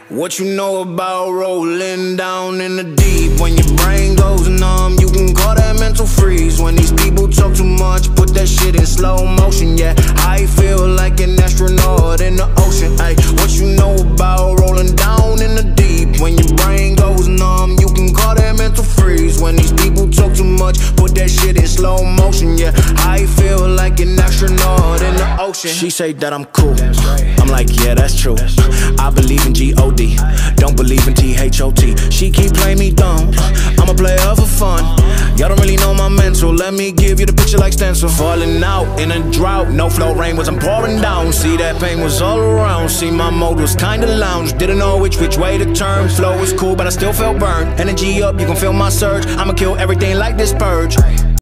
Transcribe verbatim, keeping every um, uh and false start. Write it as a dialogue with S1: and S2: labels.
S1: What you know about rolling down in the deep? When your brain goes numb, you can call that mental freeze. When these people talk too much, put that shit in slow motion. Yeah, I feel like an astronaut in the ocean. Ay, what you know about rolling down in the deep? When your brain goes numb, you can call that mental freeze. When these people talk too much, put that shit in slow motion. Yeah, I feel like an astronaut in the ocean. She say that I'm cool, I'm like, yeah, that's true. I believe in G O D, don't believe in T H O T. She keep playing me dumb, I'm a player for fun. Y'all don't really know my mental, let me give you the picture like stencil. Falling out in a drought, no flow, rain wasn't pouring down. See, that pain was all around, see, my mode was kinda lounge. Didn't know which which way to turn, flow was cool but I still felt burned. Energy up, you can feel my surge, I'ma kill everything like this purge.